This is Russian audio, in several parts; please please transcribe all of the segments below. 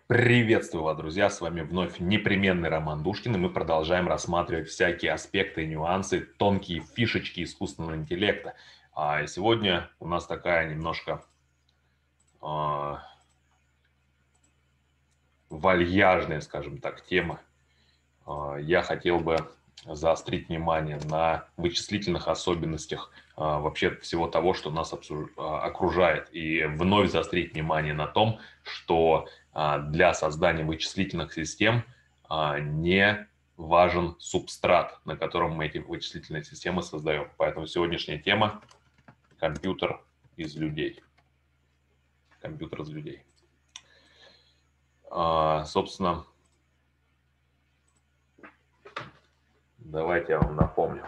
Приветствую вас, друзья! С вами вновь непременный Роман Душкин, и мы продолжаем рассматривать всякие аспекты, нюансы, тонкие фишечки искусственного интеллекта. И сегодня у нас такая немножко а, вальяжная, скажем так, тема. Я хотел бы заострить внимание на вычислительных особенностях вообще всего того, что нас окружает. И вновь заострить внимание на том, что для создания вычислительных систем не важен субстрат, на котором мы эти вычислительные системы создаем. Поэтому сегодняшняя тема — компьютер из людей. Компьютер из людей. Собственно, давайте я вам напомню.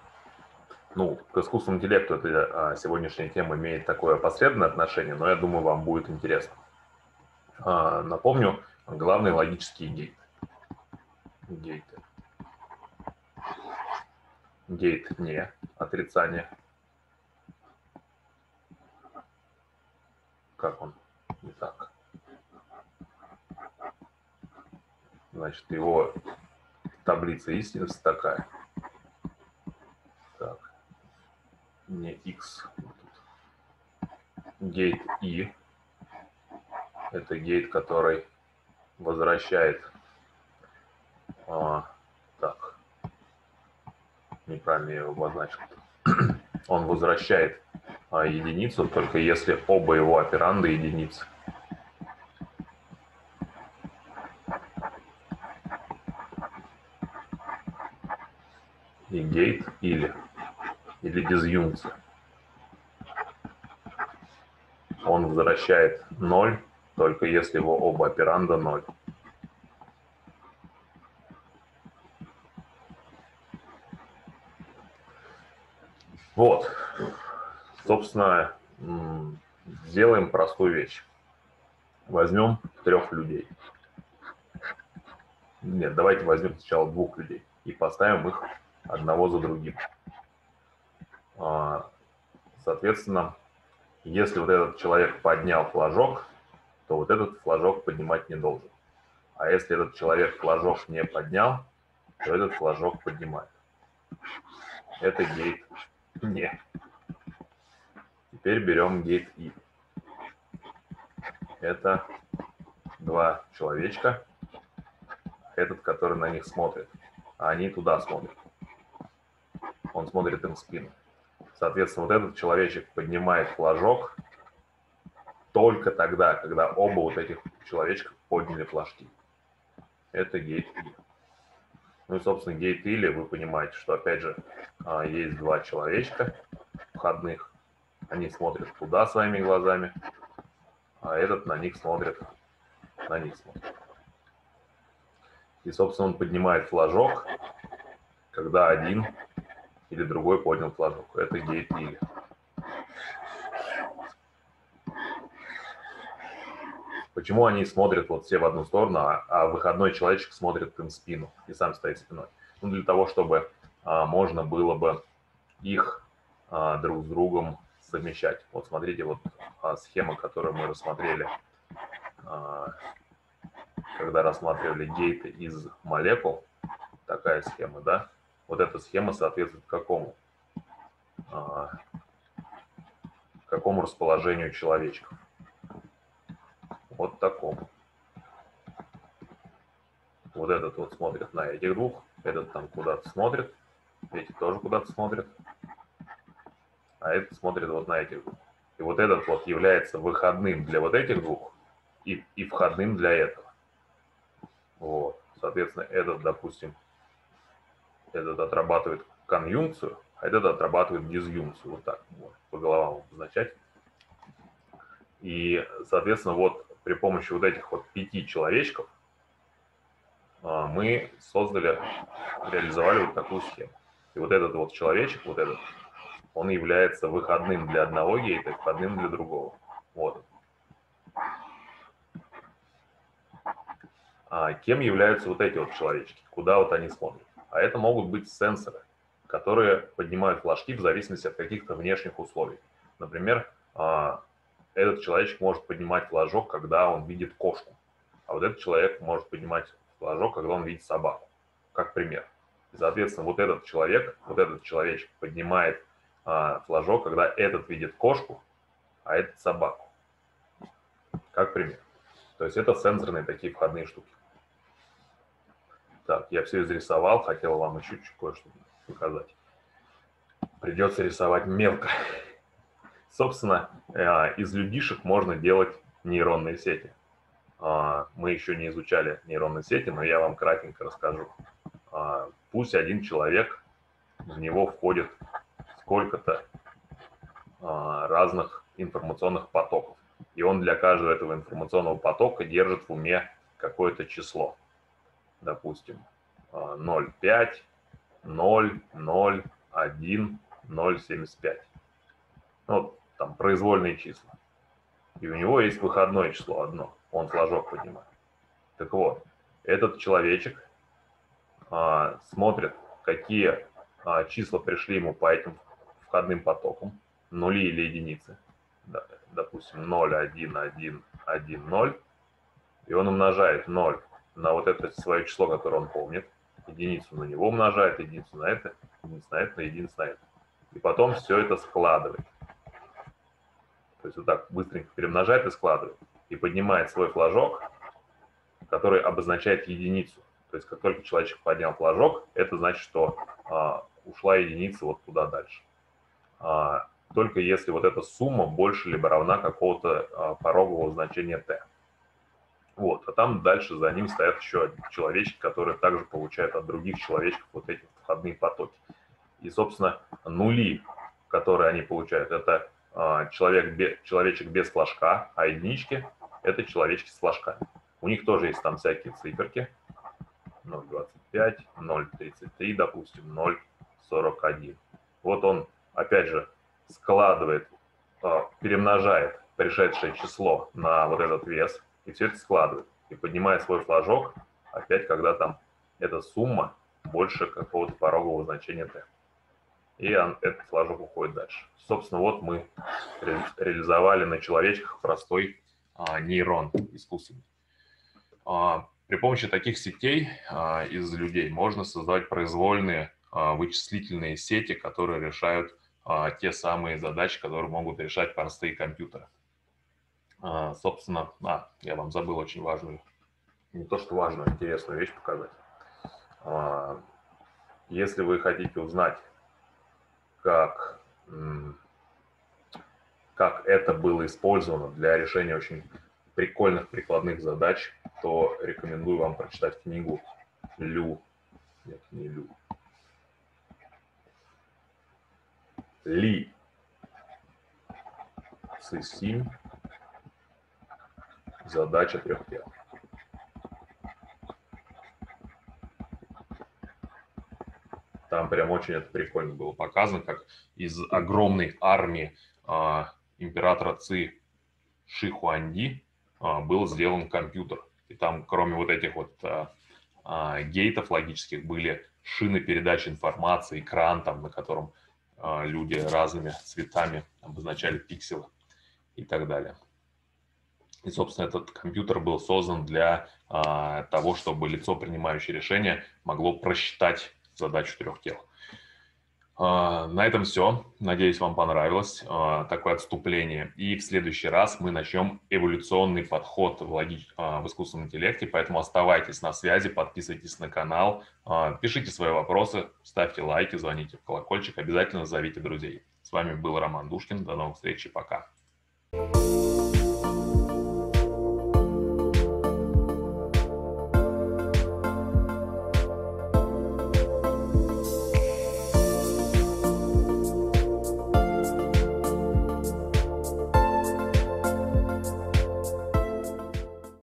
К искусственному интеллекту эта сегодняшняя тема имеет такое опосредованное отношение, но я думаю, вам будет интересно. Напомню, главные логические гейты. Гейт не, отрицание. Как он? Не так. Значит, его таблица истинности такая. Так. Не X. Гейт И. Это гейт, который возвращает... так. Неправильно я его обозначил. Он возвращает единицу, только если оба его операнда единицы. И гейт или дизъюнкция. Он возвращает 0, только если его оба операнда 0. Вот. Собственно, сделаем простую вещь. Возьмем 3 людей. Нет, давайте возьмем сначала 2 людей и поставим их одного за другим. Соответственно, если вот этот человек поднял флажок, то вот этот флажок поднимать не должен. А если этот человек флажок не поднял, то этот флажок поднимает. Это гейт не. Теперь берем гейт И. Это 2 человечка, этот, который на них смотрит, а они туда смотрят. Он смотрит им в спину. Соответственно, вот этот человечек поднимает флажок только тогда, когда оба вот этих человечка подняли флажки. Это гейт И. И, собственно, гейт или, вы понимаете, что, опять же, есть 2 человечка входных. Они смотрят туда своими глазами, а этот на них смотрит, И, собственно, он поднимает флажок, когда один или другой поднял флажок. Это гейт или. Почему они смотрят вот все в одну сторону, а выходной человечек смотрит им в спину и сам стоит спиной? Для того, чтобы можно было бы их друг с другом совмещать. Вот смотрите, вот схема, которую мы рассмотрели, когда рассматривали гейты из молекул. Такая схема, да? Вот эта схема соответствует какому расположению человечков? Вот такому. Вот этот вот смотрит на этих 2, этот там куда-то смотрит, эти тоже куда-то смотрят, а этот смотрит вот на этих 2. И вот этот вот является выходным для вот этих 2 и входным для этого. Вот. Соответственно, этот, допустим, этот отрабатывает конъюнкцию, а этот отрабатывает дизъюнкцию. Вот так можно по головам обозначать. И, соответственно, вот при помощи вот этих вот 5 человечков мы реализовали вот такую схему. И вот этот вот человечек, вот этот, он является выходным для одного гейта и входным для другого. Вот. Кем являются вот эти вот человечки? Куда вот они смотрят? А это могут быть сенсоры, которые поднимают флажки в зависимости от каких-то внешних условий. Например, этот человечек может поднимать флажок, когда он видит кошку. а вот этот человек может поднимать флажок, когда он видит собаку, как пример. И, соответственно, вот этот человечек поднимает флажок, когда этот видит кошку, а этот собаку, как пример. То есть это сенсорные такие входные штуки. Так, я все изрисовал, хотел вам еще кое-что показать. Придется рисовать мелко. Собственно, из людишек можно делать нейронные сети. Мы еще не изучали нейронные сети, но я вам кратенько расскажу. Пусть один человек, в него входит сколько-то разных информационных потоков. И он для каждого этого информационного потока держит в уме какое-то число. Допустим, 0,5, 0, 0, 1, 0,75. Ну, там произвольные числа. И у него есть выходное число одно. Он флажок поднимает. Так вот, этот человечек смотрит, какие числа пришли ему по этим входным потокам, нули или единицы. Допустим, 0, 1, 1, 1, 0. И он умножает 0 на вот это свое число, которое он помнит. Единицу на него умножает, единицу на это, единицу на это, единицу на это. И потом все это складывает. То есть вот так быстренько перемножает и складывает. И поднимает свой флажок, который обозначает единицу. То есть как только человечек поднял флажок, это значит, что ушла единица вот туда дальше. Только если вот эта сумма больше либо равна какого-то порогового значения t. Вот, а там дальше за ним стоят еще один человечек, который также получает от других человечков вот эти входные потоки. И, собственно, нули, которые они получают, это человечек без флажка, а единички – это человечки с флажками. У них тоже есть там всякие циферки. 0,25, 0,33, допустим, 0,41. Вот он, опять же, складывает, перемножает пришедшее число на вот этот вес, и все это складывает. И поднимает свой флажок, опять, когда там эта сумма больше какого-то порогового значения t. И этот флажок уходит дальше. Собственно, вот мы реализовали на человечках простой нейрон искусственный. При помощи таких сетей из людей можно создавать произвольные вычислительные сети, которые решают те самые задачи, которые могут решать простые компьютеры. Собственно, я вам забыл очень важную, не то что важную, интересную вещь показать. Если вы хотите узнать, как это было использовано для решения очень прикольных прикладных задач, то рекомендую вам прочитать книгу Ли Цисинь «Задача трех тел». Там прям очень это прикольно было показано, как из огромной армии императора Ци Шихуанди был сделан компьютер. И там, кроме вот этих вот гейтов логических, были шины передачи информации, экран, там, на котором люди разными цветами обозначали пикселы и так далее. И, собственно, этот компьютер был создан для того, чтобы лицо, принимающее решение, могло просчитать задачу трех тел. На этом все. Надеюсь, вам понравилось такое отступление. И в следующий раз мы начнем эволюционный подход в искусственном интеллекте. Поэтому оставайтесь на связи, подписывайтесь на канал, пишите свои вопросы, ставьте лайки, звоните в колокольчик, обязательно зовите друзей. С вами был Роман Душкин. До новых встреч и пока.